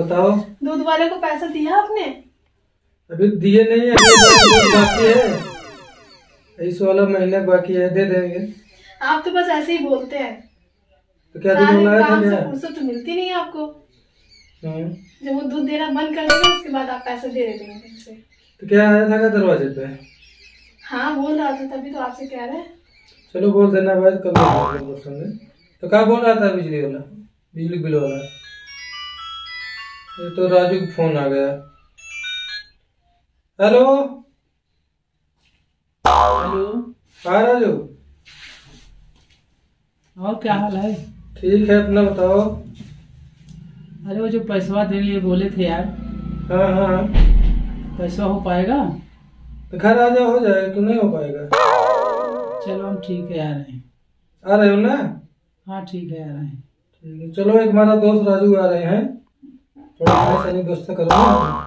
बताओ। दूध वाले को पैसा दिया आपने? अभी दिए नहीं है, अभी बाकी है, इस वाला महीने बाकी है, दे देंगे। आप तो बस ऐसे ही बोलते हैं। तो क्या दूध लाया था क्या? फुर्सत तो मिलती नहीं है आपको। जब वो दूध देना बंद कर देगा उसके बाद आप पैसे दे देंगे उनसे। तो क्या आया था क्या दरवाजे पे? हाँ बोल रहा था, तभी तो आपसे कह रहे हैं। चलो बोल देना भाई, कल तो क्या बोल रहा था बिजली वाला, बिजली बिल वाला? ये तो राजू का फोन आ गया। Hello hello. हाँ राजू, और क्या हाल है? ठीक है, अपना बताओ। अरे वो जो पैसा देने लिए बोले थे यार। हाँ हाँ, पैसा हो पाएगा? तो घर आ जाओ, हो जाएगा, क्यों नहीं हो पाएगा? चलो हम ठीक है, आ रहे हैं। आ रहे हो ना? हाँ ठीक है, आ रहे हैं। ठीक है, चलो एक हमारा दोस्त राजू आ रहे हैं, थोड़ा परेशानी दोस्त से करो ना।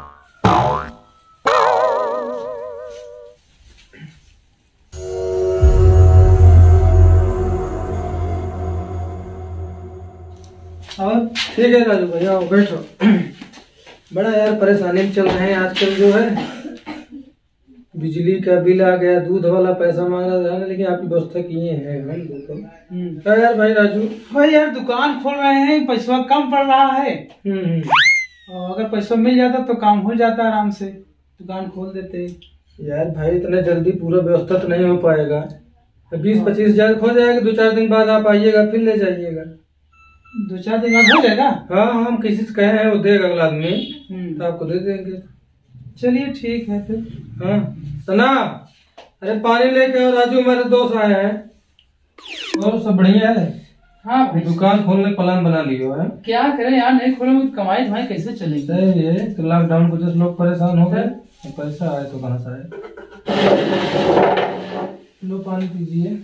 और ठीक है राजू भैया, आओ बैठो। बड़ा यार परेशानी में चल रहे हैं आजकल, जो है बिजली का बिल आ गया, दूध वाला पैसा मांग रहा था, लेकिन आपकी व्यवस्था किए हैं हम बिल्कुल। क्या यार भाई राजू? भाई यार दुकान खोल रहे हैं, पैसा कम पड़ रहा है। और अगर पैसा मिल जाता तो काम हो जाता आराम से, दुकान खोल देते। यार भाई इतने जल्दी पूरा व्यवस्था तो नहीं हो पाएगा, 20-25 हजार हो जाएगा, 2-4 दिन बाद आप आइएगा, फिर ले जाइएगा। 2-4 दिन बाद हो जाएगा? हाँ हम किसी से कहे हैं, वो देगा अगला आदमी, तो आपको दे देंगे। चलिए ठीक है फिर। हाँ सना, अरे पानी लेके आओ, राजू हमारे दोस्त आए हैं। और सब बढ़िया है? हाँ भाई, दुकान खोलने का प्लान बना लियो है। क्या करें यार, नहीं खोले तो कमाई भाई कैसे चलेगी? ये तो लॉकडाउन को जैसे लोग परेशान हो गए, पैसा आए तो कहाँ से आए। लो पानी पीजिए।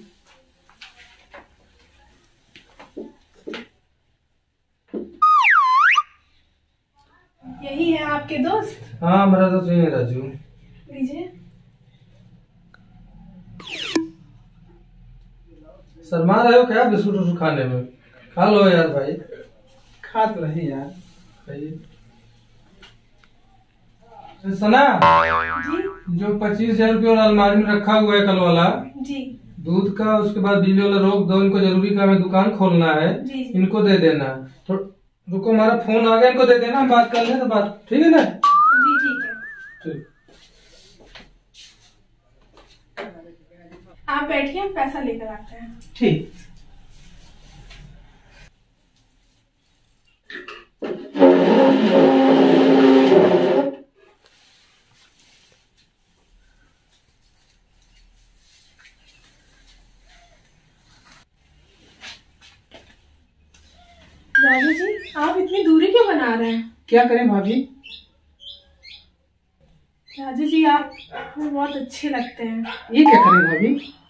यही है आपके दोस्त? हाँ मेरा दोस्त यही है राजू। लीजिए। शर्मा रहे हो क्या बिस्कुट उस्कुट खाने में? खा लो यार भाई। खा तो रहे यार। सना जी? जो 25,000 रुपये वाला अलमारी में रखा हुआ है कल वाला जी। दूध का, उसके बाद बिजली वाला रोक दो, इनको जरूरी काम है, दुकान खोलना है। जी। इनको दे देना। तो रुको, हमारा फोन आ गया, इनको दे देना, हम बात कर लें तो बात ठीक है ना? जी ठीक है। ठीक। आप बैठिए, हम पैसा लेकर आते हैं। ठीक। राजू जी, आप इतनी दूरी क्यों बना रहे हैं? क्या करें भाभी? राजू जी आप बहुत अच्छे लगते हैं। ये क्या करें भाभी?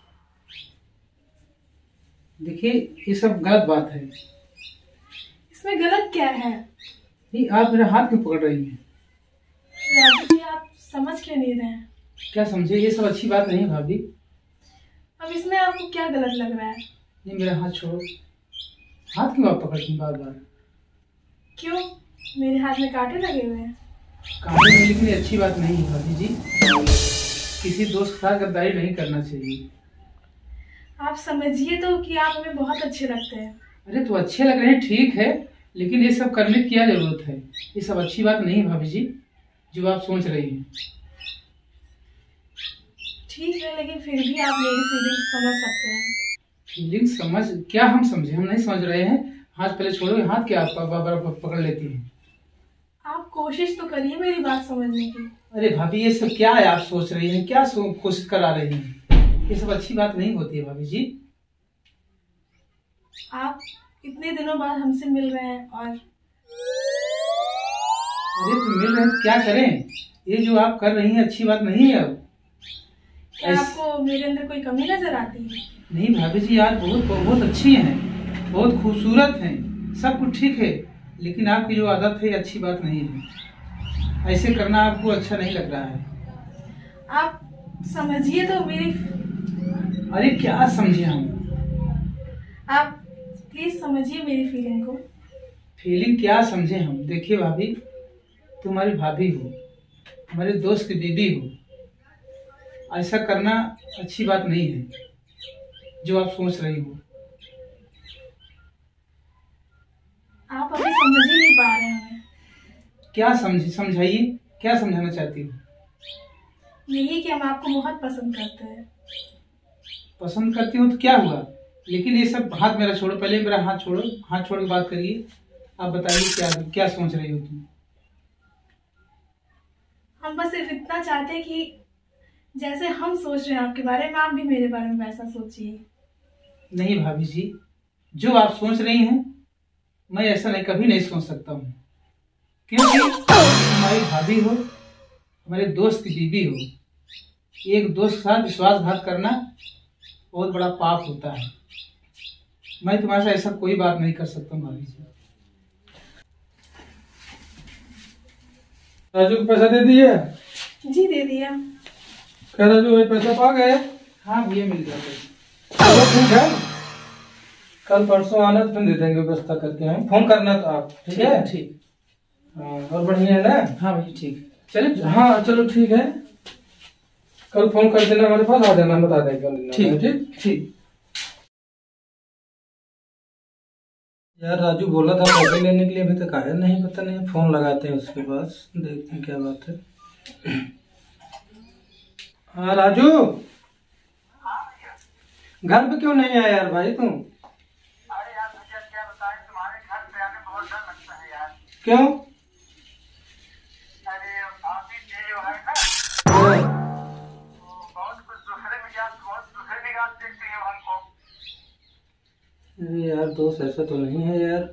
देखिए ये सब गलत बात है। इसमें गलत क्या है? नहीं, आप मेरा हाथ क्यों पकड़ रही हैं? राजू जी आप समझ क्यों नहीं रहे हैं? क्या समझे, ये सब अच्छी बात नहीं है भाभी। अब इसमें आपको क्या गलत लग रहा है? नहीं मेरा हाथ छोड़ो। हाथ क्यों आप पकड़ती हैं बार बार? क्यों, मेरे हाथ में कांटे लगे हुए हैं? कांटे में, लेकिन ये अच्छी बात नहीं है भाभी जी। किसी दोस्त के साथ गद्दारी नहीं करना चाहिए। आप समझिए तो कि आप हमें बहुत अच्छे लगते हैं। अरे तो अच्छे लग रहे हैं ठीक है, लेकिन ये सब करने की क्या जरूरत है? ये सब अच्छी बात नहीं है भाभी जी, जो आप सोच रही हैं। ठीक है, लेकिन फिर भी आप मेरी फीलिंग्स समझ सकते हैं। फीलिंग समझ क्या? हम समझे? हम नहीं समझ रहे हैं। हाथ पहले छोड़ो, हाथ क्या आप पकड़ लेती हैं? आप कोशिश तो करिए मेरी बात समझने की। अरे भाभी ये सब क्या है आप सोच रही हैं? क्या कोशिश करा रही हैं? ये सब अच्छी बात नहीं होती है भाभी जी। आप इतने दिनों बाद हमसे मिल रहे हैं और अरे तो मिल रहे हैं तो क्या करें? ये जो आप कर रही हैं अच्छी बात नहीं है। अब क्या आपको मेरे अंदर कोई कमी नजर आती है? नहीं भाभी जी, आप बहुत बहुत अच्छी हैं, बहुत खूबसूरत हैं, सब कुछ ठीक है, लेकिन आपकी जो आदत है अच्छी बात नहीं है। ऐसे करना आपको अच्छा नहीं लग रहा है। आप समझिए तो मेरी। अरे क्या समझे हम? आप प्लीज समझिए मेरी फीलिंग को। फीलिंग क्या समझे हम? देखिए भाभी, तुम हमारी भाभी हो, हमारे दोस्त की बीवी हो। ऐसा करना अच्छी बात नहीं है जो आप सोच रही हो। आप अभी समझ ही नहीं पा रहे हैं। क्या समझाइए, क्या समझाना चाहती हो? यही कि हम आपको बहुत पसंद करते हैं। पसंद करती हो तो क्या हुआ, लेकिन ये सब हाथ मेरा छोड़ो, पहले मेरा हाथ छोड़ो, हाथ छोड़ के बात करिए। आप बताइए क्या क्या सोच रही हो तुम? हम बस सिर्फ इतना चाहते हैं कि जैसे हम सोच रहे हैं आपके बारे में, आप भी मेरे बारे में वैसा सोचिए। नहीं भाभी जी, जो आप सोच रही हैं मैं ऐसा नहीं, कभी नहीं सोच सकता हूँ, क्योंकि हमारी भाभी हो, हमारे दोस्त की बीवी हो। एक दोस्त के साथ विश्वासघात करना बहुत बड़ा पाप होता है। मैं तुम्हारे साथ ऐसा कोई बात नहीं कर सकता हूँ भाभी जी। राजू को पैसा दे दिया? जी दे दिया। क्या राजू भाई पैसा पा गए? हाँ भैया मिल गया। चलो ठीक है, कल परसों आना तो फिर दे देंगे व्यवस्था करके। हम फोन करना तो आप, ठीक है? ठीक। हाँ, और बढ़िया है ना? हाँ भैया ठीक, चले। हाँ चलो ठीक है, कल फोन कर देना, हमारे पास आ जाना, बता देंगे। ठीक ठीक ठीक। यार राजू बोला था पैसे लेने के लिए, अभी तक आया नहीं, पता नहीं। फोन लगाते हैं उसके पास, देखते हैं क्या बात है। हाँ राजू, घर पे क्यों नहीं आया यार भाई तुम? अरे यार भैया क्या बताएं, तुम्हारे घर पे आने बहुत डर लगता है यार। क्यों? अरे भाभी ये जो है ना, बहुत कुछ दूसरे मिजाज, बहुत दूसरे निगाह से देखती है हमको। अरे यार दोस्त ऐसा तो नहीं है यार।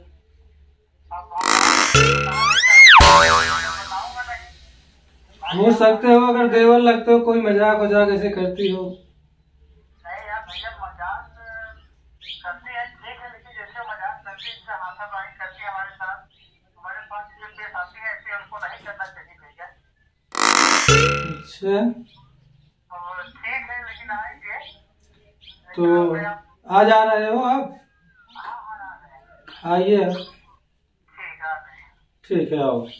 हो सकते हो अगर देवर लगते हो, कोई मजाक वजाक ऐसे करती हो। नहीं यार भैया मजाक करती है ठीक है, लेकिन जैसे मजाक करती है, हाथापाई करती है हमारे साथ, हमारे पास जो पेश आती है ऐसे हमको नहीं करना चाहिए भैया। अच्छा और ठीक है, लेकिन आएंगे तो आज आ रहे हो आप? आइए, ठीक है आओ।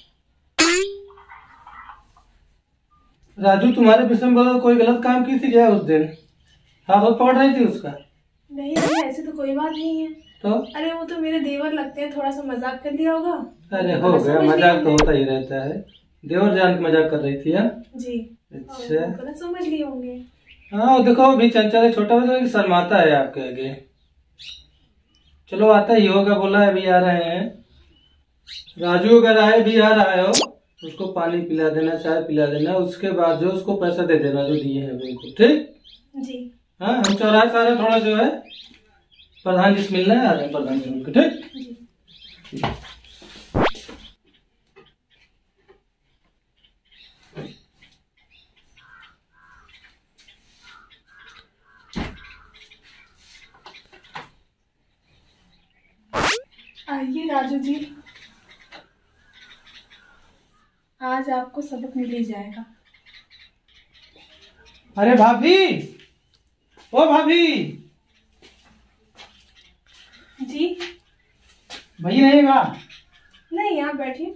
राजू तुम्हारे विषय में बोला कोई गलत काम की थी क्या उस दिन? हाथ पकड़ रही थी उसका? नहीं नहीं, ऐसी तो कोई बात नहीं है। तो अरे वो तो मेरे देवर लगते हैं, थोड़ा सा मजाक कर लिया होगा। अरे हो गया, मजाक तो होता ही रहता है। देवर जान के मजाक कर रही थी? हाँ जी। अच्छा, गलत समझ लिए होंगे। हाँ देखो भी चंचल है, छोटा बच्चा शर्माता है आपके आगे। चलो आता ही होगा, बोला है अभी आ रहे हैं। राजू अगर आए भी आ रहा हो, उसको पानी पिला देना, चाय पिला देना, उसके बाद जो उसको पैसा दे देना जो दिए हैं उनको, ठीक? जी हाँ हम चौराहे सारे थोड़ा जो है प्रधान जी से मिलना है, आ रहे हैं प्रधान जी को, ठीक? जी। आइए राजू जी, आज आपको सबक मिल ही जाएगा। अरे भाभी, ओ भाभी। जी भैया रहेगा? नहीं, आप बैठिए।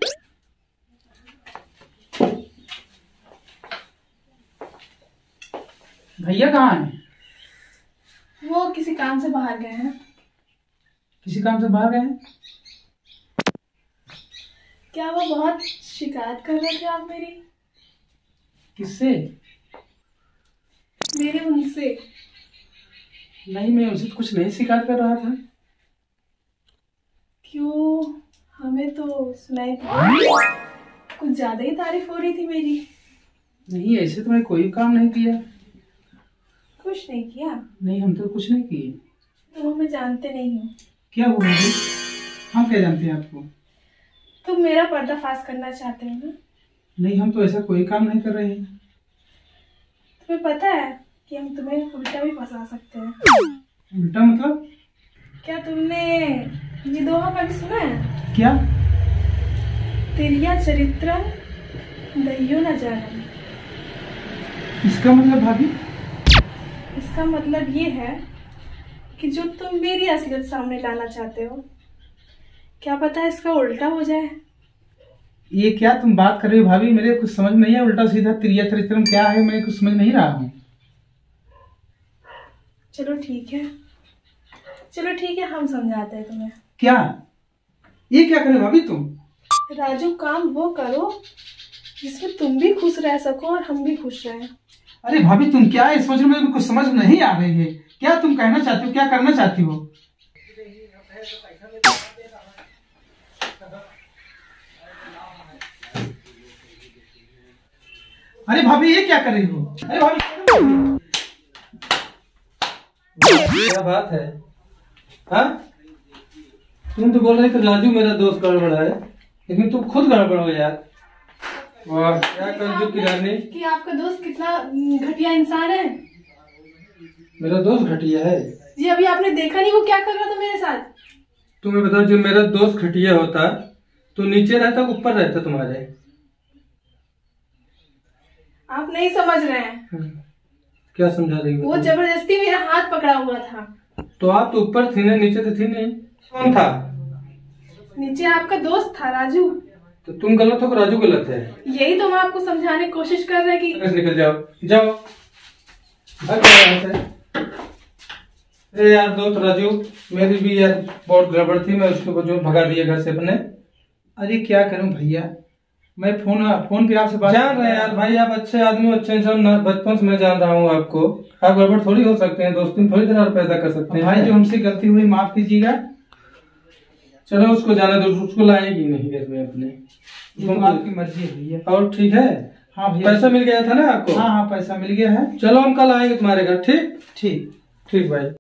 भैया कहाँ हैं? वो किसी काम से बाहर गए हैं। किसी काम से बाहर गए हैं? क्या वो बहुत शिकायत कर रहे थे आप मेरी? किससे? मेरे उनसे। नहीं, मैं उनसे तो कुछ नहीं शिकायत कर रहा था। क्यों, हमें तो सुनाई थी कुछ ज्यादा ही तारीफ हो रही थी मेरी। नहीं, ऐसे तो मैं कोई काम नहीं किया। कुछ नहीं किया? नहीं, हम तो कुछ नहीं किए। तुम हमें जानते नहीं हो। क्या हुआ भाभी? हम क्या जानते हैं आपको? तुम मेरा पर्दाफाश करना चाहते हो ना? नहीं, हम तो ऐसा कोई काम नहीं कर रहे हैं। तुम्हें पता है कि हम तुम्हें उल्टा भी फंसा सकते हैं। उल्टा मतलब? क्या तुमने ये दोहा कभी सुना है? क्या? तिरिया चरित्रम दहियो न जानम। इसका मतलब भाभी? इसका मतलब ये है कि जो तुम मेरी असलियत सामने लाना चाहते हो, क्या पता इसका उल्टा हो जाए। ये क्या तुम बात कर रही हो भाभी? मेरे कुछ समझ नहीं है, उल्टा सीधा त्रिया त्रित्रम क्या है, मैं कुछ समझ नहीं रहा हूँ। चलो ठीक है, चलो ठीक है, हम समझाते हैं तुम्हें। क्या? ये क्या करे भाभी तुम? राजू, काम वो करो जिसमें तुम भी खुश रह सको और हम भी खुश रहें। अरे भाभी तुम क्या है सोच रहे हो? कुछ समझ नहीं आ रही है। क्या तुम कहना चाहती हो, क्या करना चाहती हो? अरे भाभी ये क्या कर रही हो? अरे भाभी क्या बात है? हाँ, तुम तो बोल रहे थे राजू मेरा दोस्त गड़बड़ है, लेकिन तुम खुद गड़बड़ हो यार। वाह, क्या कर की रानी कि आपका दोस्त कितना घटिया इंसान है। मेरा दोस्त घटिया है जी? अभी आपने देखा नहीं वो क्या कर रहा था मेरे साथ? तुम्हें बताओ, जो मेरा दोस्त घटिया होता तो नीचे रहता ऊपर रहता तुम्हारे? आप नहीं समझ रहे हैं। क्या समझा रही हो? वो जबरदस्ती मेरा हाथ पकड़ा हुआ था। तो आप तो ऊपर थी ना, नीचे तो थी नहीं। कौन था नीचे? आपका दोस्त था राजू। तो तुम गलत हो कि राजू गलत है? यही तो हम आपको समझाने की कोशिश कर रहे हैं कि निकल जाओ, जाओ भाग जाओ यहाँ से। अरे यार दोस्त राजू, मेरी भी यार बहुत गड़बड़ थी, मैं उसको जो भगा दिया घर से अपने। अरे क्या करूं भैया, मैं फोन पे आपसे बात जान रहे हैं यार भाई, आप अच्छे आदमी हो, अच्छे इंसान, बचपन से मैं जान रहा हूँ आपको। आप गड़बड़ थोड़ी हो सकते हैं, दोस्ती में थोड़ी तरह पैदा कर सकते हैं। भाई जो हमसे गलती हुई माफ कीजिएगा। चलो उसको जाने दो, उसको लाएगी नहीं घर में अपने। तो आपकी मर्जी है भैया। और ठीक है? हाँ भैया। पैसा मिल गया था ना आपको? हाँ हाँ पैसा मिल गया है। चलो हम कल आएंगे तुम्हारे घर। ठीक ठीक ठीक भाई।